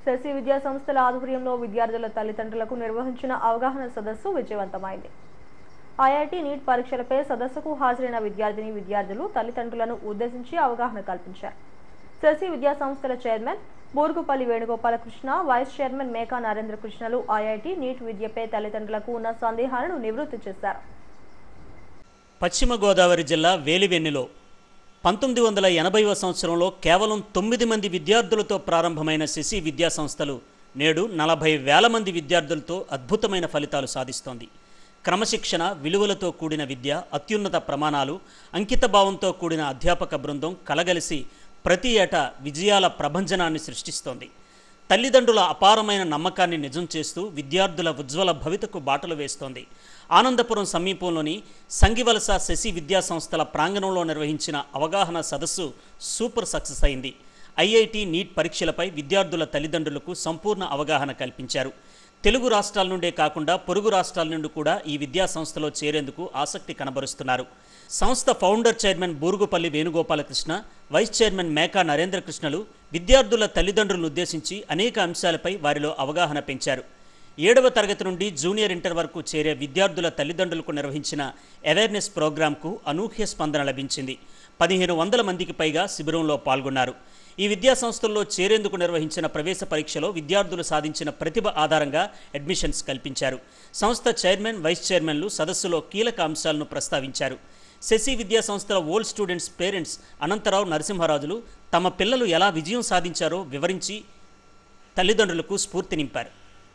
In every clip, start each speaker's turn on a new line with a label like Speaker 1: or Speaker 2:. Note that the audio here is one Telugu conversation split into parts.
Speaker 1: శశి విద్యా సంస్థల ఆధ్వర్యంలో విద్యార్థుల తల్లిదండ్రులకు నిర్వహించిన అవగాహన సదస్సు విజయవంతమైంది. ఐఐటి నీట్ పరీక్షలపై సదస్సుకు హాజరైన విద్యార్థులు తల్లిదండ్రులను ఉద్దేశించి అవగాహన కల్పించారు. శశి విద్యా సంస్థల chairman Burugupalli Venugopalakrishna, vice chairman Meka Narendra కృష్ణలు ఐఐటి నీట్ విద్యపై తల్లిదండ్రులకు ఉన్న సందేహాలను నివృత్తి చేశారు.
Speaker 2: పశ్చిమ గోదావరి జిల్లా వేలివెన్నిలో 1980వ సంవత్సరంలో కేవలం 9 మంది విద్యార్థులతో ప్రారంభమైన శశి విద్యా సంస్థలు నేడు 40,000 మంది విద్యార్థులతో అద్భుతమైన ఫలితాలు సాధిస్తోంది. క్రమశిక్షణ, విలువలతో కూడిన విద్య, అత్యున్నత ప్రమాణాలు, అంకితభావంతో కూడిన అధ్యాపక బృందం కలగలిసి ప్రతి ఏటా విజయాల ప్రభంజనాన్ని సృష్టిస్తోంది. తల్లిదండ్రుల అపారమైన నమ్మకాన్ని నిజం చేస్తూ విద్యార్థుల ఉజ్వల భవితకు బాటలు వేస్తోంది. ఆనందపురం సమీపంలోని సంగివలస శశి విద్యా సంస్థల ప్రాంగణంలో నిర్వహించిన అవగాహన సదస్సు సూపర్ సక్సెస్ అయింది. ఐఐటి నీట్ పరీక్షలపై విద్యార్థుల తల్లిదండ్రులకు సంపూర్ణ అవగాహన కల్పించారు. తెలుగు రాష్ట్రాల నుండే కాకుండా పొరుగు రాష్ట్రాల నుండి కూడా ఈ విద్యా సంస్థలో చేరేందుకు ఆసక్తి కనబరుస్తున్నారు. సంస్థ founder chairman Burugupalli Venugopalakrishna, vice chairman Meka Narendra కృష్ణలు విద్యార్థుల తల్లిదండ్రులను ఉద్దేశించి అనేక అంశాలపై వారిలో అవగాహన పెంచారు. 7వ తరగతి నుండి జూనియర్ ఇంటర్ వరకు చేరే విద్యార్థుల తల్లిదండ్రులకు నిర్వహించిన అవేర్నెస్ ప్రోగ్రాంకు అనూహ్య స్పందన లభించింది. 1500 మందికి పైగా శిబిరంలో పాల్గొన్నారు. ఈ విద్యా సంస్థల్లో చేరేందుకు నిర్వహించిన ప్రవేశ పరీక్షలో విద్యార్థులు సాధించిన ప్రతిభ ఆధారంగా అడ్మిషన్స్ కల్పించారు. సంస్థ చైర్మన్, వైస్ చైర్మన్లు సదస్సులో కీలక అంశాలను ప్రస్తావించారు. శశి విద్యా సంస్థల ఓల్డ్ స్టూడెంట్స్ పేరెంట్స్ అనంతరావు, నరసింహరాజులు తమ పిల్లలు ఎలా విజయం సాధించారో వివరించి తల్లిదండ్రులకు స్ఫూర్తి నింపారు.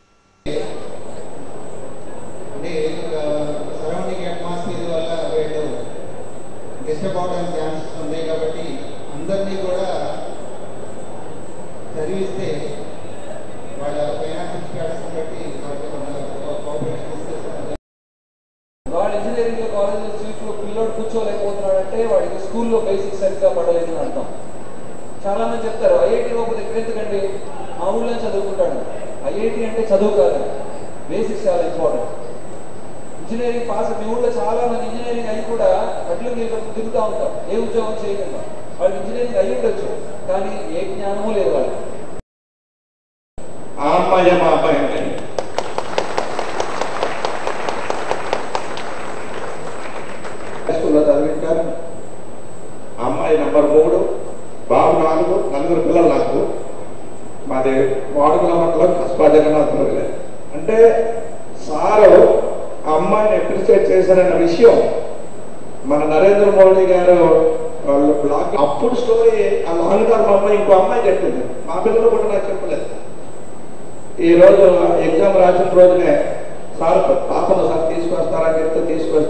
Speaker 3: చదివిస్తే వాళ్ళ ఫైనాన్షియల్ స్టేటస్ బట్టి వాడు ఇంజనీరింగ్ కాలేజ్ సీట్లో పిల్లోడు కూర్చోలేకపోతున్నాడంటే వాడికి స్కూల్లో బేసిక్స్ సరిగ్గా పడలేదు అని అంటాం. చాలా మంది చెప్తారు ఐఐటి పోతే ఎక్కడెందుకండి మా ఊళ్ళో చదువుకుంటాడు. ఐఐటి అంటే చదువు కాదు, బేసిక్స్ చాలా ఇంపార్టెంట్. ఇంజనీరింగ్ పాస్ మీ ఊళ్ళో చాలా మంది ఇంజనీరింగ్ అయ్యి కూడా అట్లు మీరు తిరుగుతూ ఉంటాం, ఏ ఉద్యోగం చేయకుండా. వాళ్ళు ఇంజనీరింగ్ అయ్యి ఉండొచ్చు కానీ ఏ జ్ఞానమూ లేదు వాళ్ళకి. ఆ అమ్మాయి మా అబ్బాయి అంటే స్కూల్లో చదివింటారు. అమ్మాయి నంబర్ 3, బాబు 4, 4 పిల్లలు నాకు. మాది వాడుకుల మండలం కస్బా జగన్నాథ్. అంటే సారు ఆ అమ్మాయిని అప్రిషియేట్ చేశారన్న విషయం మన నరేంద్ర మోడీ గారు వాళ్ళు బ్లాగ్ అప్పుడు స్టోరీ ఆ లాంగ్ టర్మ్ అమ్మాయి ఇంకో అమ్మాయి చెప్పింది. మా పిల్లలు కూడా నాకు చెప్పలేదు. ఈరోజు ఎగ్జామ్ రాసిన రోజునే సార్ పాపను సార్ తీసుకొస్తారని చెప్తే తీసుకొస్తారు.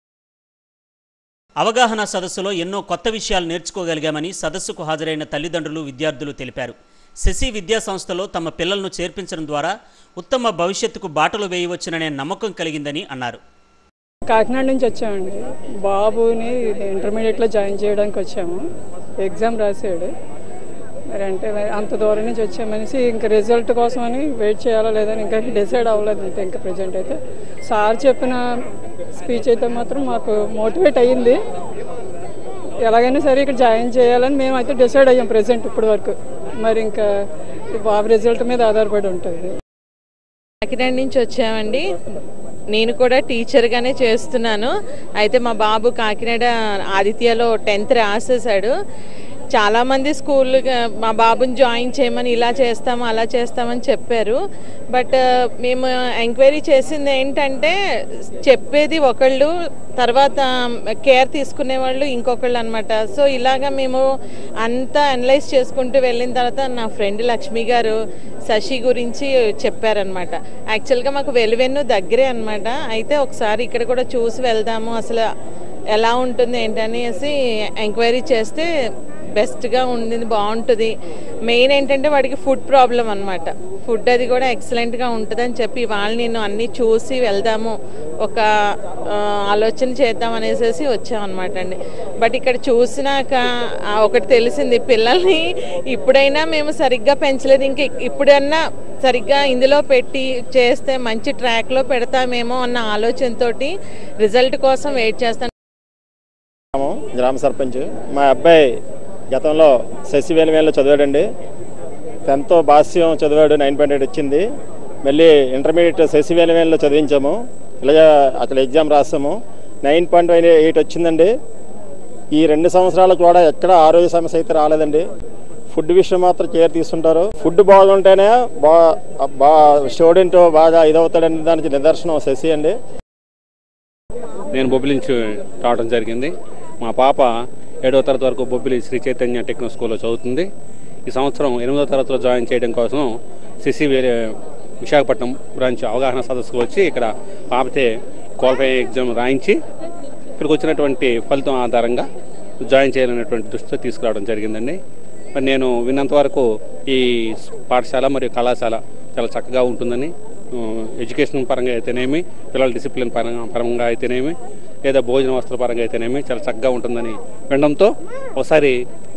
Speaker 2: అవగాహన సదస్సులో ఎన్నో కొత్త విషయాలు నేర్చుకోగలిగామని సదస్సుకు హాజరైన తల్లిదండ్రులు, విద్యార్థులు తెలిపారు. శశి విద్యా సంస్థలో తమ పిల్లలను చేర్పించడం ద్వారా ఉత్తమ భవిష్యత్తుకు బాటలు వేయవచ్చుననే నమ్మకం కలిగిందని అన్నారు.
Speaker 4: కాకినాడ నుంచి వచ్చామండి. బాబుని ఇంటర్మీడియట్లో జాయిన్ చేయడానికి వచ్చాము. ఎగ్జామ్ రాసాడు. మరి అంటే అంత దూరం నుంచి వచ్చామనేసి ఇంకా రిజల్ట్ కోసం అని వెయిట్ చేయాలా లేదని ఇంకా డిసైడ్ అవ్వలేదు. అంతే ఇంకా ప్రజెంట్ అయితే సార్ చెప్పిన స్పీచ్ అయితే మాత్రం మాకు మోటివేట్ అయ్యింది. ఎలాగైనా సరే ఇక్కడ జాయిన్ చేయాలని మేమైతే డిసైడ్ అయ్యాం ప్రజెంట్ ఇప్పటి వరకు. మరి ఇంకా బాబు రిజల్ట్ మీద ఆధారపడి ఉంటుంది.
Speaker 5: కాకినాడ నుంచి వచ్చామండి. నేను కూడా టీచర్గానే చేస్తున్నాను. అయితే మా బాబు కాకినాడ ఆదిత్యలో 10th రాసేసాడు. చాలామంది స్కూల్ మా బాబుని జాయిన్ చేయమని ఇలా చేస్తాము అలా చేస్తామని చెప్పారు. బట్ మేము ఎంక్వైరీ చేసింది ఏంటంటే చెప్పేది ఒకళ్ళు, తర్వాత కేర్ తీసుకునే వాళ్ళు ఇంకొకళ్ళు అనమాట. సో ఇలాగా మేము అంతా అనలైజ్ చేసుకుంటూ వెళ్ళిన తర్వాత నా ఫ్రెండ్ లక్ష్మి గారు శశి గురించి చెప్పారనమాట. యాక్చువల్గా మాకు వెలువెన్ను దగ్గరే అనమాట. అయితే ఒకసారి ఇక్కడ కూడా చూసి వెళ్దాము, అసలు ఎలా ఉంటుంది ఏంటనేసి ఎంక్వైరీ చేస్తే బెస్ట్గా ఉండింది, బాగుంటుంది. మెయిన్ ఏంటంటే వాడికి ఫుడ్ ప్రాబ్లం అనమాట. ఫుడ్ అది కూడా ఎక్సలెంట్గా ఉంటుందని చెప్పి వాళ్ళు నేను అన్నీ చూసి వెళ్దాము, ఒక ఆలోచన చేద్దాం అనేసి వచ్చామన్నమాట అండి. బట్ ఇక్కడ చూసినాక ఒకటి తెలిసింది, పిల్లల్ని ఇప్పుడైనా మేము సరిగ్గా పెంచలేదు, ఇంక ఇప్పుడన్నా సరిగ్గా ఇందులో పెట్టి చేస్తే మంచి ట్రాక్లో పెడతామేమో అన్న ఆలోచనతో రిజల్ట్ కోసం వెయిట్ చేస్తాను.
Speaker 6: గ్రామ సర్పంచ్ మా అబ్బాయి గతంలో శశి వేలువేలులో చదివాడండి. 10th భాష్యం చదివాడు, 9.8 వచ్చింది. మళ్ళీ ఇంటర్మీడియట్ శశివేలవేలలో చదివించాము, ఇలా అక్కడ ఎగ్జామ్ రాసాము, 9.8 వచ్చిందండి. ఈ 2 సంవత్సరాలు కూడా ఎక్కడ ఆరోగ్య సమస్య అయితే రాలేదండి. ఫుడ్ విషయం మాత్రం కేర్ తీసుకుంటారు. ఫుడ్ బాగుంటేనే స్టూడెంట్ బాగా ఇదవుతాడని దానికి నిదర్శనం శశి అండి.
Speaker 7: నేను బొబ్బిలి నుంచి రావడం జరిగింది. మా పాప 7వ తరగతి వరకు బొబ్బిలి శ్రీ చైతన్య టెక్నో స్కూల్లో చదువుతుంది. ఈ సంవత్సరం 8వ తరగతిలో జాయిన్ చేయడం కోసం శశి విశాఖపట్నం బ్రాంచ్ అవగాహన సదస్సుకు వచ్చి ఇక్కడ పాపతే క్వాలిఫై ఎగ్జామ్ రాయించి ఇక్కడికి వచ్చినటువంటి ఫలితం ఆధారంగా జాయిన్ చేయాలనేటువంటి దృష్టితో తీసుకురావడం జరిగిందండి. మరి నేను విన్నంత వరకు ఈ పాఠశాల మరియు కళాశాల చాలా చక్కగా ఉంటుందని, ఎడ్యుకేషన్ పరంగా అయితేనేమి, పిల్లల డిసిప్లిన్ పరంగా అయితేనేమి, లేదా భోజన వస్తువుల పరంగా అయితేనేమి చాలా చక్కగా ఉంటుందని వినడంతో ఒకసారి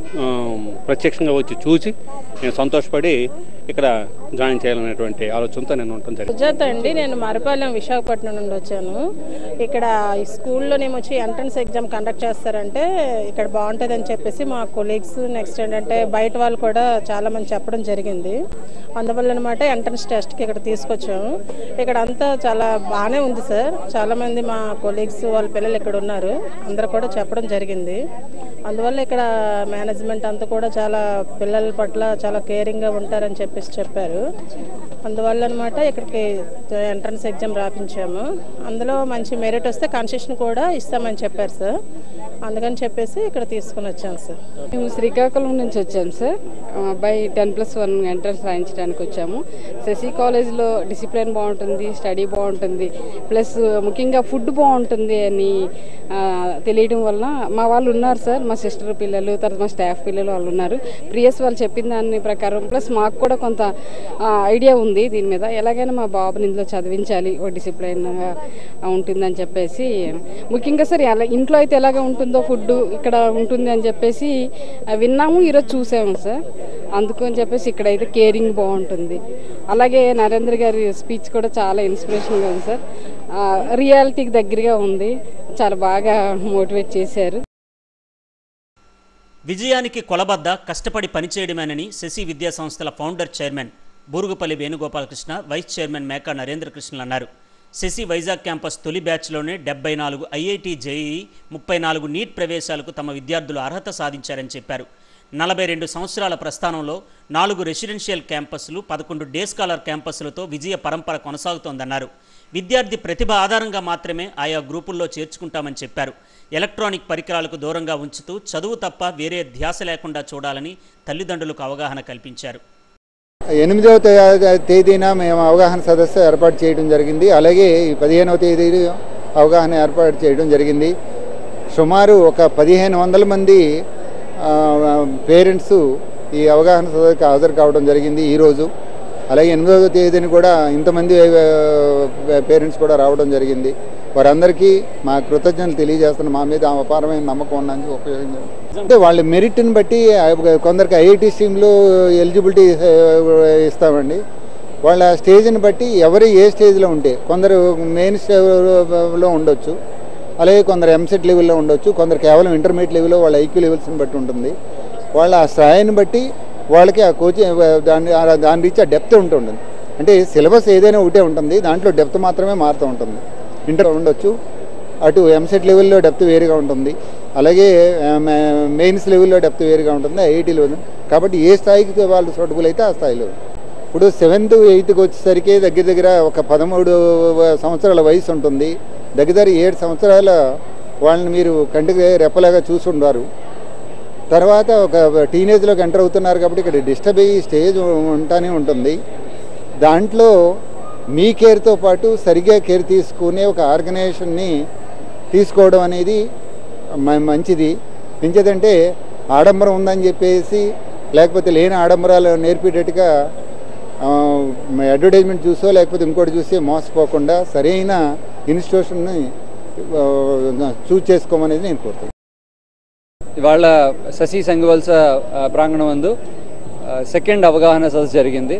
Speaker 7: ప్రత్యక్షంగా వచ్చి చూసి నేను సంతోషపడి ఇక్కడ జాయిన్ చేయాలనేటువంటి ఆలోచనతో నేను ఉండటం జరిగింది.
Speaker 8: సుజాత అండి, నేను మరపాలెం విశాఖపట్నం నుండి వచ్చాను. ఇక్కడ ఈ స్కూల్లో నేను వచ్చి ఎంట్రన్స్ ఎగ్జామ్ కండక్ట్ చేస్తారంటే ఇక్కడ బాగుంటుంది అని చెప్పేసి మా కొలీగ్స్, నెక్స్ట్ ఏంటంటే బయట వాళ్ళు కూడా చాలా మంది చెప్పడం జరిగింది. అందువల్ల అనమాట ఎంట్రన్స్ టెస్ట్కి ఇక్కడ తీసుకొచ్చాము. ఇక్కడ అంతా చాలా బాగానే ఉంది సార్. చాలామంది మా కొలీగ్స్ వాళ్ళ పిల్లలు ఇక్కడ ఉన్నారు, అందరూ కూడా చెప్పడం జరిగింది. అందువల్ల ఇక్కడ మేనేజ్మెంట్ అంతా కూడా చాలా పిల్లల పట్ల చాలా కేరింగ్గా ఉంటారని చెప్పేసి చెప్పారు. అందువల్ల అనమాట ఇక్కడికి ఎంట్రన్స్ ఎగ్జామ్ రాపించాము. అందులో మంచి మెరిట్ వస్తే కన్సెషన్ కూడా ఇస్తామని చెప్పారు సార్. అందుకని చెప్పేసి ఇక్కడ తీసుకుని వచ్చాం సార్.
Speaker 9: మేము శ్రీకాకుళం నుంచి వచ్చాము సార్. అబ్బాయి 10+1 ఎంట్రన్స్ రాయించడానికి వచ్చాము. శశి కాలేజ్లో డిసిప్లిన్ బాగుంటుంది, స్టడీ బాగుంటుంది, ప్లస్ ముఖ్యంగా ఫుడ్ బాగుంటుంది అని తెలియడం వలన మా వాళ్ళు ఉన్నారు సార్, మా సిస్టర్ పిల్లలు, తర్వాత మా స్టాఫ్ పిల్లలు వాళ్ళు ఉన్నారు. ప్రియస్ వాళ్ళు చెప్పిన దాని ప్రకారం ప్లస్ మాకు కూడా కొంత ఐడియా ఉంది దీని మీద. ఎలాగైనా మా బాబుని ఇందులో చదివించాలి, ఓ డిసిప్లైన్గా ఉంటుందని చెప్పేసి, ముఖ్యంగా సార్ ఇంట్లో అయితే ఎలాగ ఉంటుందో ఫుడ్ ఇక్కడ ఉంటుంది అని చెప్పేసి విన్నాము, ఈరోజు చూసాము సార్. అందుకని చెప్పేసి ఇక్కడైతే కేరింగ్ బాగుంటుంది. అలాగే నరేంద్ర గారి స్పీచ్ కూడా చాలా ఇన్స్పిరేషన్గా ఉంది సార్. రియాలిటీకి దగ్గరగా ఉంది, చాలా బాగా మోటివేట్ చేశారు.
Speaker 2: విజయానికి కొలబద్ద కష్టపడి పనిచేయడమేనని శశి విద్యా సంస్థల founder chairman Burugupalli Venugopalakrishna, vice chairman Meka నరేంద్రకృష్ణలు అన్నారు. శశి వైజాగ్ క్యాంపస్ తొలి బ్యాచ్లోనే 74 ఐఐటి జేఈఈ, 34 నీట్ ప్రవేశాలకు తమ విద్యార్థులు అర్హత సాధించారని చెప్పారు. 42 సంవత్సరాల ప్రస్థానంలో 4 రెసిడెన్షియల్ క్యాంపస్లు, 11 డే స్కాలర్ క్యాంపస్లతో విజయ పరంపర కొనసాగుతోందన్నారు. విద్యార్థి ప్రతిభ ఆధారంగా మాత్రమే ఆయా గ్రూపుల్లో చేర్చుకుంటామని చెప్పారు. ఎలక్ట్రానిక్ పరికరాలకు దూరంగా ఉంచుతూ చదువు తప్ప వేరే ధ్యాస లేకుండా చూడాలని తల్లిదండ్రులకు అవగాహన కల్పించారు.
Speaker 10: 8వ తేదీన మేము అవగాహన సదస్సు ఏర్పాటు చేయడం జరిగింది. అలాగే 15వ తేదీ అవగాహన ఏర్పాటు చేయడం జరిగింది. సుమారు ఒక 1500 మంది పేరెంట్స్ ఈ అవగాహన సదస్సుకి హాజరు కావడం జరిగింది ఈరోజు. అలాగే 8వ తేదీని కూడా ఇంతమంది పేరెంట్స్ కూడా రావడం జరిగింది. వారందరికీ మా కృతజ్ఞతలు తెలియజేస్తున్నాం. మా మీద అపారమైన నమ్మకం ఉన్నందుకు ఉపయోగించారు. అంటే వాళ్ళ మెరిట్ని బట్టి కొందరికి ఐఐటి స్ట్రీమ్లో ఎలిజిబిలిటీ ఇస్తామండి. వాళ్ళ స్టేజ్ని బట్టి ఎవరు ఏ స్టేజ్లో ఉంటే, కొందరు మెయిన్ స్టేజ్లో ఉండొచ్చు, అలాగే కొందరు ఎంసెట్ లెవెల్లో ఉండొచ్చు, కొందరు కేవలం ఇంటర్మీడియట్ లెవెల్లో వాళ్ళ ఐక్యూ లెవెల్స్ని బట్టి ఉంటుంది. వాళ్ళ ఆ స్థాయిని బట్టి వాళ్ళకి ఆ కోచింగ్ దాని రీచ్ ఆ డెప్త్ ఉంటుంది. అంటే సిలబస్ ఏదైనా ఒకటే ఉంటుంది, దాంట్లో డెప్త్ మాత్రమే మారుతూ ఉంటుంది. ఇంటర్ ఉండొచ్చు, అటు ఎంసెట్ లెవెల్లో డెప్త్ వేరుగా ఉంటుంది, అలాగే మెయిన్స్ లెవెల్లో డెప్త్ వేరుగా ఉంటుంది, ఐఐటీ లెవెల్. కాబట్టి ఏ స్థాయికి వాళ్ళు సూటబుల్ అయితే ఆ స్థాయిలో. ఇప్పుడు 7th 8th వచ్చేసరికి దగ్గర ఒక 13 సంవత్సరాల వయసు ఉంటుంది. దగ్గర 7 సంవత్సరాల వాళ్ళని మీరు కంటికి రెప్పలాగా చూసుండారు. తర్వాత ఒక టీనేజ్లోకి ఎంటర్ అవుతున్నారు కాబట్టి ఇక్కడ డిస్టర్బ్ అయ్యి స్టేజ్ ఉంటానే ఉంటుంది. దాంట్లో మీ కేర్తో పాటు సరిగ్గా కేర్ తీసుకునే ఒక ఆర్గనైజేషన్ని తీసుకోవడం అనేది మంచిది. ఎంచేదంటే ఆడంబరం ఉందని చెప్పేసి లేకపోతే లేని ఆడంబరాలు నేర్పేటట్టుగా అడ్వర్టైజ్మెంట్ చూసో లేకపోతే ఇంకోటి చూసి మోసపోకుండా సరైన ఇన్స్టిట్యూషన్ని చూస్ చేసుకోమనేది నేను కోరుతున్నాను.
Speaker 11: ఇవాళ శశి సంఘవలస ప్రాంగణం నందు 2nd అవగాహన సదస్సు జరిగింది.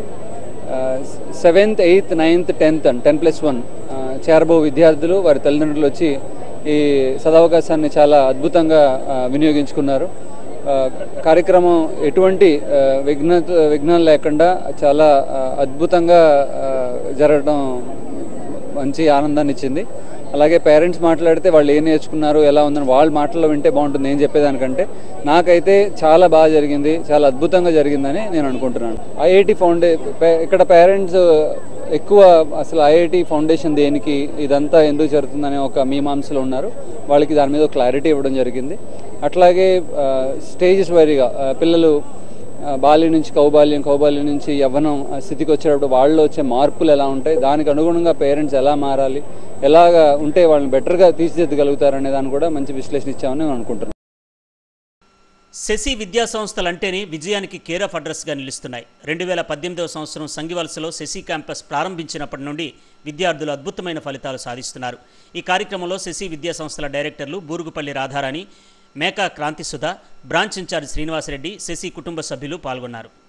Speaker 11: 7th 8th 9th 10th 10+1 చేరబో విద్యార్థులు వారి తల్లిదండ్రులు వచ్చి ఈ సదవకాశాన్ని చాలా అద్భుతంగా వినియోగించుకున్నారు. కార్యక్రమం ఎటువంటి విఘ్నాలు లేకుండా చాలా అద్భుతంగా జరగడం మంచి ఆనందాన్ని ఇచ్చింది. అలాగే పేరెంట్స్ మాట్లాడితే వాళ్ళు ఏం నేర్చుకున్నారు, ఎలా ఉందని వాళ్ళ మాటల్లో వింటే బాగుంటుంది. నేను చెప్పేదానికంటే నాకైతే చాలా బాగా జరిగింది, చాలా అద్భుతంగా జరిగిందని నేను అనుకుంటున్నాను. ఐఐటి ఇక్కడ పేరెంట్స్ ఎక్కువ అసలు ఐఐటి ఫౌండేషన్ దేనికి, ఇదంతా ఎందుకు జరుగుతుందనే ఒక మీమాంసలో ఉన్నారు. వాళ్ళకి దాని మీద క్లారిటీ ఇవ్వడం జరిగింది. అట్లాగే స్టేజెస్ వైరీగా పిల్లలు బాల్యం నుంచి కౌబాల్యం నుంచి యవ్వనం స్థితికి వచ్చేటప్పుడు వాళ్ళలో వచ్చే మార్పులు ఎలా ఉంటాయి, దానికి అనుగుణంగా పేరెంట్స్ ఎలా మారాలి, ఎలాగా ఉంటే వాళ్ళని బెటర్గా తీర్చిదిద్దగలుగుతారనే దాన్ని కూడా మంచి విశ్లేషణ ఇచ్చామని నేను అనుకుంటున్నాను.
Speaker 2: శశి విద్యా సంస్థలంటేనే విజయానికి కేర్ ఆఫ్ అడ్రస్గా నిలుస్తున్నాయి. 2018వ సంవత్సరం సంగివలసలో శశి క్యాంపస్ ప్రారంభించినప్పటి నుండి విద్యార్థులు అద్భుతమైన ఫలితాలు సాధిస్తున్నారు. ఈ కార్యక్రమంలో శశి విద్యా సంస్థల డైరెక్టర్లు బూరుగుపల్లి రాధారాణి, మేకా క్రాంతిసుధ, బ్రాంచ్ ఇన్ఛార్జ్ శ్రీనివాసరెడ్డి, శశి కుటుంబ సభ్యులు పాల్గొన్నారు.